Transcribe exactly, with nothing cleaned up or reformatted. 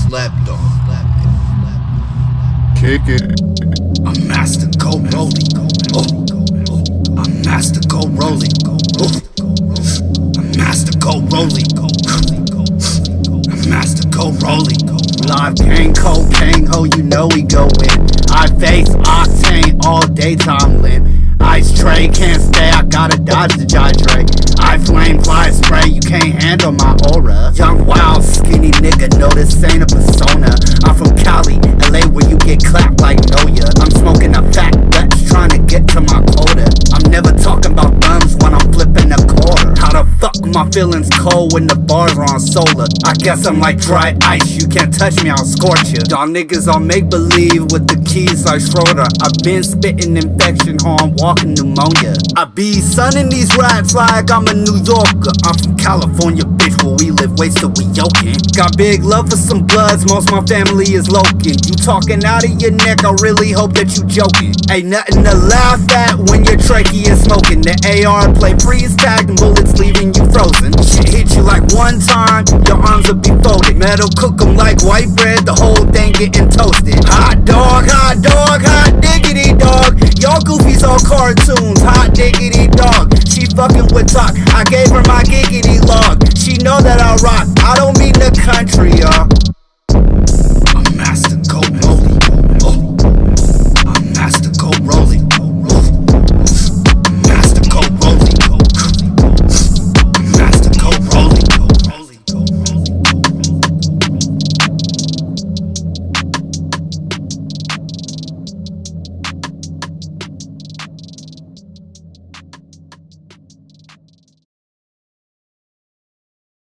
slept on. Kick it. I'm master go rolling. Oh, I'm master go rolling. Oh, I'm master go rolling. I'm master go rolling. Live gang, cocaine, ho, you know we go in. I face octane all daytime lit. Ice tray can't stay, I gotta dodge the hydrate. I flame fly spray, you can't handle my aura. Young wild skinny nigga, no this ain't a persona. I'm from Cali, L A where you get clapped like Noya. I'm smoking a fat Dutch trying to get to my quota. I'm never talking about bums when I'm flipping a quarter. How the fuck my feelings cold when the bars are on solar? I guess I'm like dry ice, you can't touch me, I'll scorch you. Y'all niggas all make believe with the keys like Schroeder. I've been spitting infection, ho, I'm walking pneumonia. I be sunning these rats like I'm a New Yorker. I'm from California, bitch, where we live wasted, we yoking. Got big love for some bloods, most my family is Loken. You talking out of your neck, I really hope that you joking. Ain't nothing to laugh at when your trachea is smoking. The A R play freeze tag and bullets leaving you frozen. Shit hit you like one time, your arms will be folded. Metal cook 'em like white bread, the whole thing getting toasted. Hot dog, hot dog, hot diggity.